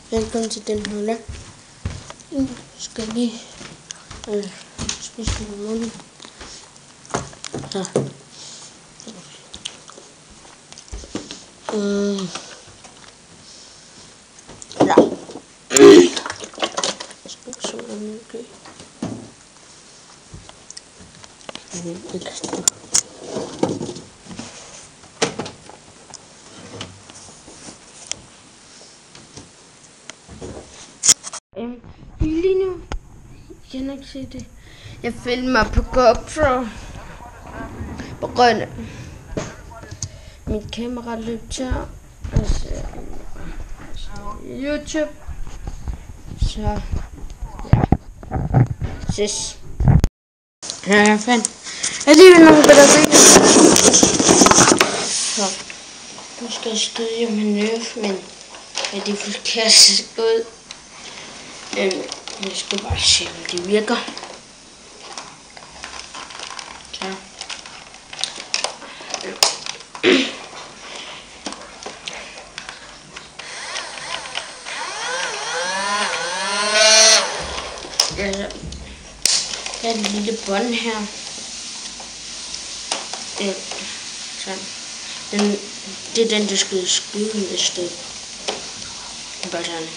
Velkommen til den her vlog. Nu skal jeg lige spise noget munden. Så. Ja. Skal vi så noget okay. Lige nu, jeg kan ikke se det. Jeg filmer på GoPro på grund af mit kamera løb tør. Altså, YouTube. Så ja. Ses. Ja, jeg fandt alligevel nogle batterier. Så nu skal jeg skrive med nerf, men ja, det er forkert ud. Jeg skal bare se, om det virker. Så. Der er et lille bånd her. Sådan. Det er den, der skal skyde med sted. Bare sådan.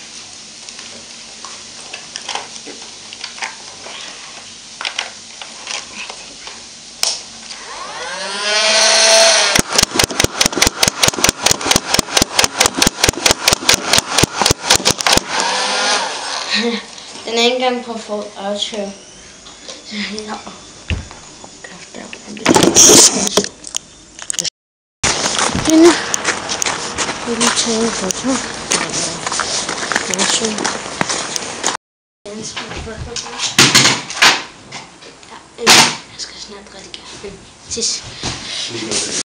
Den er ikke engang på for aftør. Så her. Hende. Jeg vil tage en foto. Jeg skal snart redigere. Tis.